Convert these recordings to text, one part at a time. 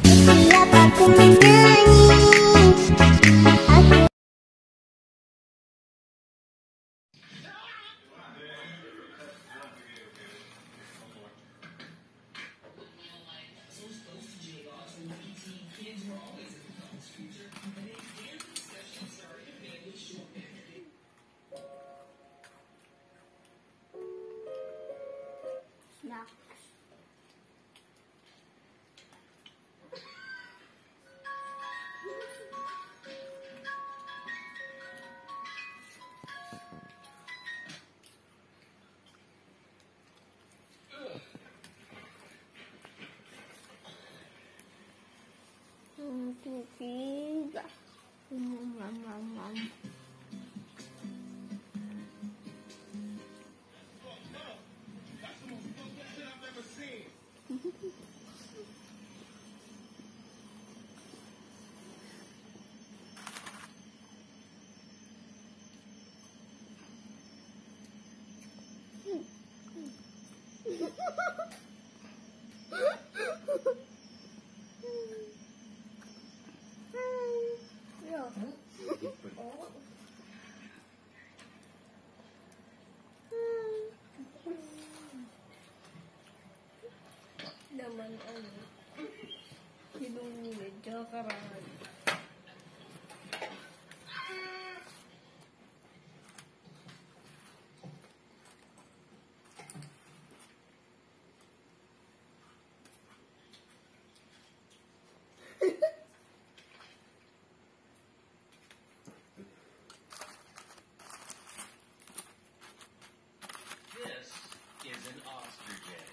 Setiap aku menyanyi, aku snacks. Tiga. Mam. Naman hidung medyo karangan. This is an ostrich egg.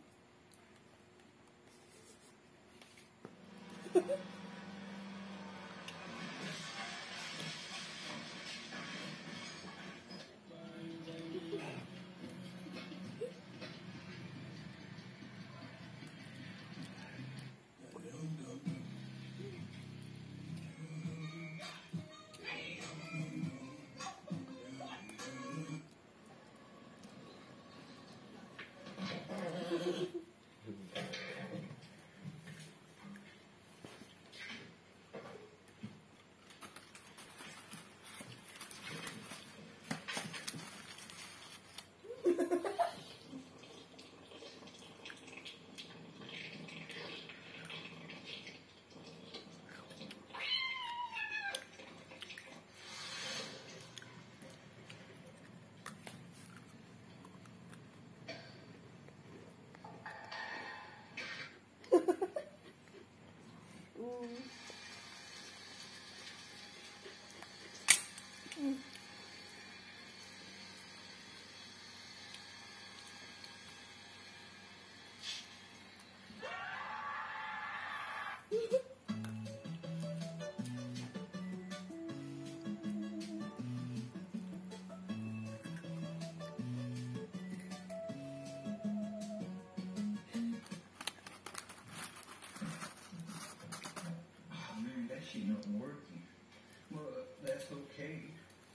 Man, that shit not working. Well, that's okay.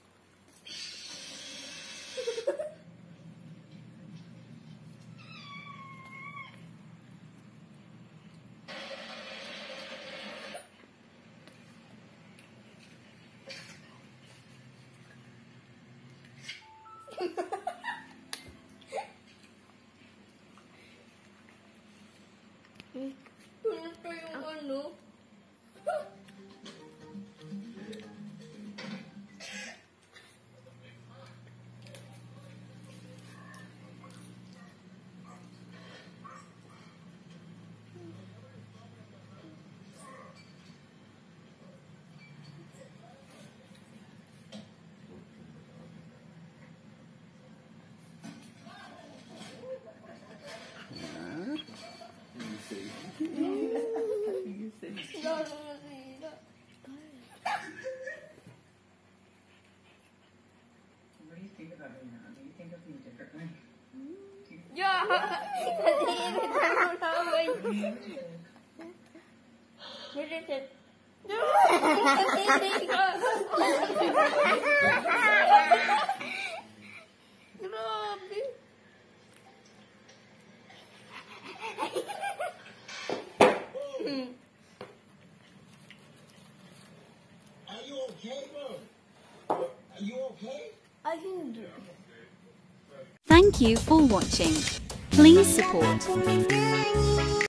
Tulad ko yung ano. Lalo masira. What do you think about it now? Do you think of me differently? Yeah! Naliinit na naman. Nilisit. Grabe. you okay, bro? Are you okay? I can do it. Thank you for watching. Please support